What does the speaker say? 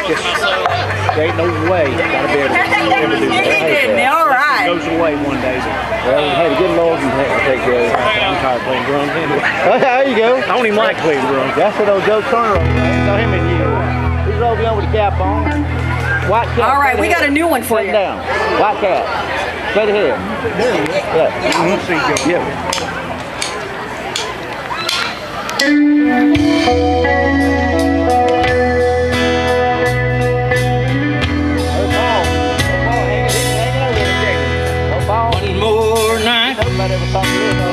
just, there ain't no way. Gotta be able to do that. All right. It goes away one day. Well, hey, the good Lord can take care of it. I'm tired of playing drums anyway. There you go. I don't even like playing drums. That's what old Joe Turner over there. Saw him in you. He's over there with the cap on. White cap. All right, we got a new one for you. Down. White cap. Straight ahead. Yeah. Yeah. One more night.